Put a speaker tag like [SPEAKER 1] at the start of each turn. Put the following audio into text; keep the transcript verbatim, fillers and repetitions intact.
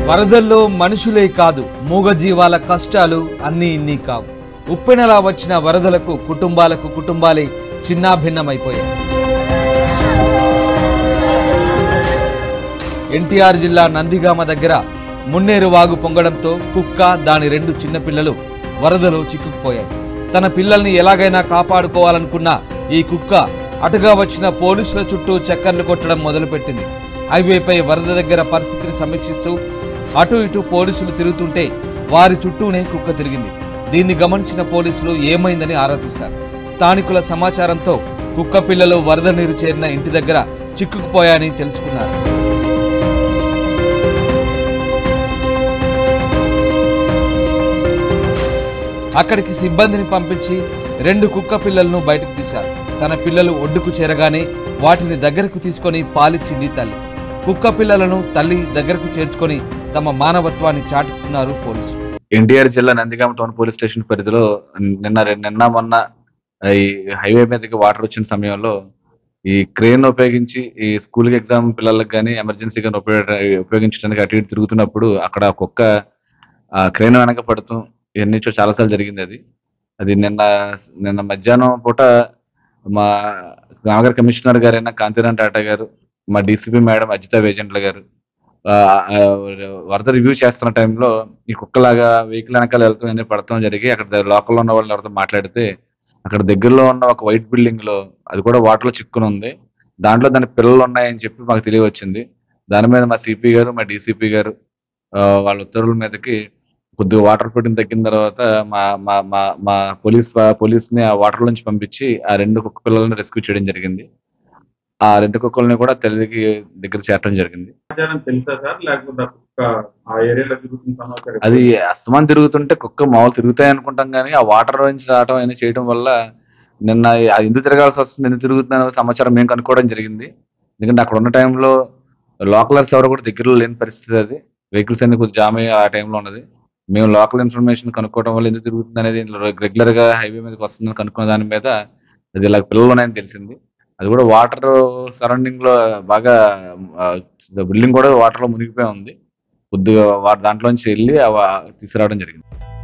[SPEAKER 1] వరదల్లో మనుషులే కాదు మూగజీవాల కష్టాలు అన్నీ ఇన్ని కావు. ఉప్పెనలా వచ్చిన వరదలకు కుటుంబాలకు కుటుంబాలే చిన్నాభిన్నమైపోయాయి. ఎన్టీఆర్ జిల్లా నందిగామ దగ్గర మున్నేరు వాగు పొంగడంతో కుక్క దాని రెండు చిన్నపిల్లలు వరదలో చిక్కుకుపోయాయి. తన పిల్లల్ని ఎలాగైనా కాపాడుకోవాలనుకున్న ఈ కుక్క అటుగా వచ్చిన పోలీసుల చుట్టూ చక్కర్లు కొట్టడం మొదలుపెట్టింది. హైవేపై వరద దగ్గర పరిస్థితిని సమీక్షిస్తూ అటు ఇటు పోలీసులు తిరుగుతుంటే వారి చుట్టూనే కుక్క తిరిగింది. దీన్ని గమనించిన పోలీసులు ఏమైందని ఆరా తీశారు. స్థానికుల సమాచారంతో కుక్క పిల్లలు వరద నీరు చేరిన ఇంటి దగ్గర చిక్కుకుపోయాయని తెలుసుకున్నారు. అక్కడికి సిబ్బందిని పంపించి రెండు కుక్క పిల్లలను బయటకు తీశారు. తన పిల్లలు ఒడ్డుకు చేరగానే వాటిని దగ్గరకు తీసుకొని పాలిచ్చింది తల్లి. కుక్క పిల్లలను తల్లి దగ్గరకు చేర్చుకొని తమ మానవత్వాన్ని చాటుకున్నారు పోలీసులు.
[SPEAKER 2] ఎన్టీఆర్ జిల్లా నందిగామ టౌన్ పోలీస్ స్టేషన్ పరిధిలో నిన్న నిన్న మొన్న ఈ హైవే మీదకి వాటర్ వచ్చిన సమయంలో ఈ క్రేన్ ఉపయోగించి ఈ స్కూల్ ఎగ్జామ్ పిల్లలకు కానీ ఎమర్జెన్సీగా ఉపయోగించడానికి అటు ఇటు తిరుగుతున్నప్పుడు అక్కడ కుక్క క్రేన్ వెనక పడుతూ ఇవన్నీ చాలాసార్లు జరిగింది. అది అది నిన్న నిన్న మధ్యాహ్నం పూట మా నగర్ కమిషనర్ గారైన కాంతిరామ్ టాటా గారు, మా డీసీపీ మేడం అజితా వేజెంట్ల గారు వరద రివ్యూ చేస్తున్న టైంలో ఈ కుక్కలాగా వెహికల్ వెనకాల వెళ్తాం అన్నీ పడతాం జరిగి అక్కడ లోకల్లో ఉన్న వాళ్ళు ఎవరితో మాట్లాడితే అక్కడ దగ్గరలో ఉన్న ఒక వైట్ బిల్డింగ్ లో అది కూడా వాటర్ లో చిక్కుని ఉంది. దాంట్లో దాని పిల్లలు ఉన్నాయని చెప్పి మాకు తెలియవచ్చింది. దాని మీద మా సిపి గారు మా డీసీపీ గారు వాళ్ళ ఉత్తర్వుల మీదకి కొద్దిగా వాటర్ ఫుటింగ్ తగ్గిన తర్వాత మా మా మా మా పోలీస్ పోలీస్ ని ఆ వాటర్ నుంచి పంపించి ఆ రెండు కుక్క పిల్లలను రెస్క్యూ చేయడం జరిగింది. ఆ రెండు కుక్కల్ని కూడా తల్లికి దగ్గర చేరడం జరిగింది. అది అస్తమానం తిరుగుతుంటే కుక్క మామూలు తిరుగుతాయి అనుకుంటాం కానీ ఆ వాటర్ నుంచి రావడం అయినా చేయడం వల్ల నిన్న అది ఎందుకు తిరగాల్సి వస్తుంది, ఎందుకు తిరుగుతున్న సమాచారం మేము కనుక్కోవడం జరిగింది. ఎందుకంటే అక్కడ ఉన్న టైంలో లోకలర్స్ ఎవరు కూడా దగ్గరలో లేని పరిస్థితి. అది వెహికల్స్ అన్ని కొంచెం జామ్ అయ్యి ఆ టైంలో ఉన్నది. మేము లోకల్ ఇన్ఫర్మేషన్ కనుక్కోవడం వల్ల ఎందుకు తిరుగుతుంది అనేది రెగ్యులర్ గా హైవే మీదకి వస్తుందని కనుక్కున్న దాని మీద అది ఇలా పిల్లలు ఉన్నాయని తెలిసింది. అది కూడా వాటర్ సరౌండింగ్ లో బాగా బిల్డింగ్ కూడా వాటర్ లో మునిగిపోయి ఉంది. కొద్దిగా దాంట్లోంచి వెళ్ళి తీసుకురావడం జరిగింది.